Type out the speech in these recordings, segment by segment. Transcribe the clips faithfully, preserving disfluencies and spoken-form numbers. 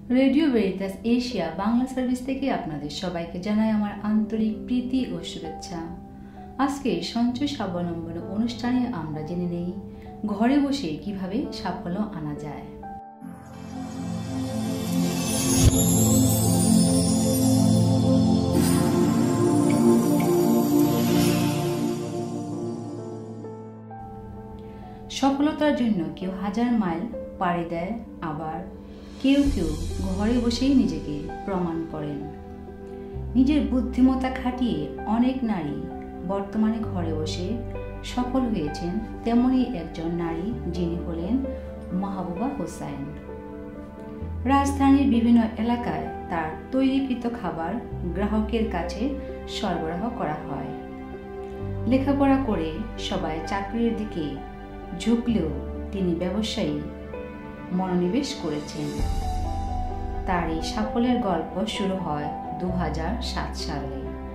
Radio Veritas Asia Bangla service থেকে আপনাদের সবাইকে জানাই আমার আন্তরিক প্রীতি ও শুভেচ্ছা। আজকে সঞ্চয় স্বাবলম্বন অনুষ্ঠানে আমরা জেনে নেই ঘরে বসে কিভাবে সাফল্য আনা যায়। সফলতার জন্য কেউ হাজার মাইল পাড়ি দেয়, আবার কেউ কেউ ঘরে বসেই নিজেকে প্রমাণ করেন। নিজের বুদ্ধিমত্তা খাটিয়ে অনেক নারী বর্তমানে ঘরে বসে সফল হয়েছেন। তেমনই একজন নারী যিনি হলেন মাহবুবা হোসাইন। রাজধানীর বিভিন্ন এলাকায় তার তৈরিকৃত খাবার গ্রাহকের কাছে সরবরাহ করা হয়। লেখাপড়া করে সবাই চাকরির দিকে ঝুঁকলেও তিনি ব্যবসায়ী মনোনিবেশ করেছেন। তার এই সাফল্যের গল্প শুরু হয় দু হাজার সাত সালে।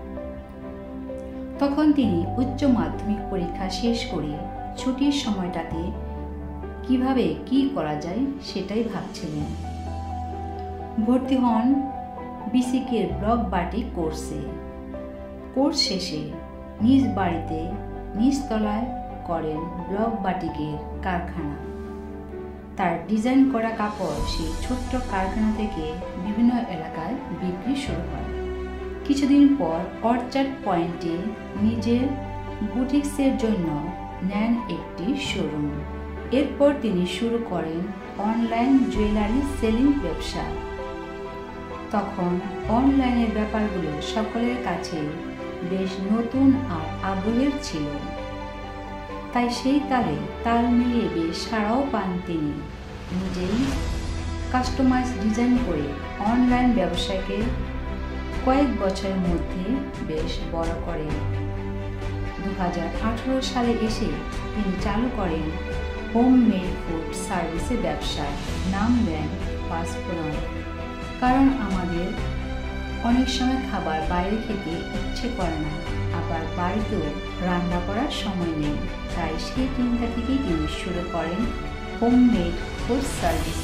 তখন তিনি উচ্চ মাধ্যমিক পরীক্ষা শেষ করে ছুটির সময়টাতে কিভাবে কি করা যায় সেটাই ভাবছিলেন। ভর্তি হন বিসিকের ব্লক বাটিক কোর্সে। কোর্স শেষে নিজ বাড়িতে নিচতলায় করেন ব্লক বাটিকের কারখানা। তার ডিজাইন করা কাপড় সেই ছোট্ট কারখানা থেকে বিভিন্ন এলাকায় বিক্রি শুরু হয়। কিছুদিন পর অর্চার্ড পয়েন্টে নিজের বুটিক্সের জন্য নেন একটি শোরুম। এরপর তিনি শুরু করেন অনলাইন জুয়েলারি সেলিং ব্যবসা। তখন অনলাইনের ব্যাপারগুলো সকলের কাছে বেশ নতুন আর আগ্রহের ছিল, তাই সেই তালে তাল মিলিয়ে বেশ সাড়াও পান তিনি। নিজেই কাস্টমাইজ ডিজাইন করে অনলাইন ব্যবসাকে কয়েক বছরের মধ্যে বেশ বড় করেন। দু হাজার আঠারো সালে এসে তিনি চালু করেন হোম মেড ফুড সার্ভিসের ব্যবসা। নাম দেন পাঁচফোড়ন। কারণ আমাদের অনেক সময় খাবার বাইরে খেতে ইচ্ছে করে না, আবার বাড়িতেও রান্না করার সময় নেই, তাই সেই চিন্তা থেকেই তিনি শুরু করেন হোম মেড ফুড সার্ভিস।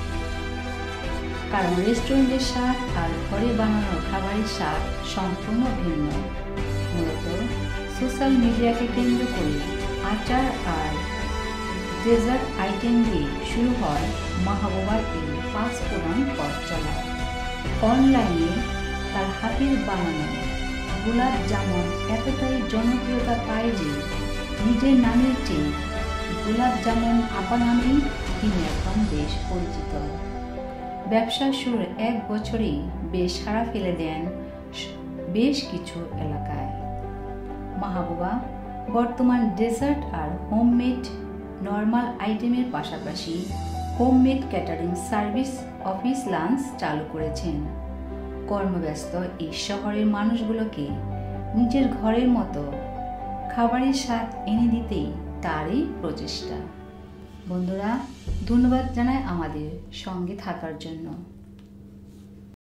কারণ রেস্টুরেন্টের স্বাদ আর ঘরে বানানো খাবারের স্বাদ সম্পূর্ণ ভিন্ন। মূলত সোশ্যাল মিডিয়াকে কেন্দ্র করে আচার আর ডেজার্ট আইটেম দিয়ে শুরু হয় মাহবুবার এই পাঁচফোড়ন পথ চলা। অনলাইনে তার হাতের বানানো গোলাপ জামুন এতটাই জনপ্রিয়তা পায় যে নিজের নামের চেয়ে গোলাপ জামুন আপা নামেই তিনি এখন বেশ পরিচিত। ব্যবসার শুরুর এক বছরেই বেশ সাড়া ফেলে দেন বেশ কিছু এলাকায়। মাহবুবা বর্তমান ডেজার্ট আর হোমমেড নর্মাল আইটেমের পাশাপাশি homemade catering service office lunch চালু করেছেন। কর্মব্যস্ত এই শহরের মানুষগুলোকে নিজের ঘরের মতো খাবারের স্বাদ এনে দিতেই তারই প্রচেষ্টা। বন্ধুরা, ধন্যবাদ জানাই আমাদের সঙ্গে থাকার জন্য।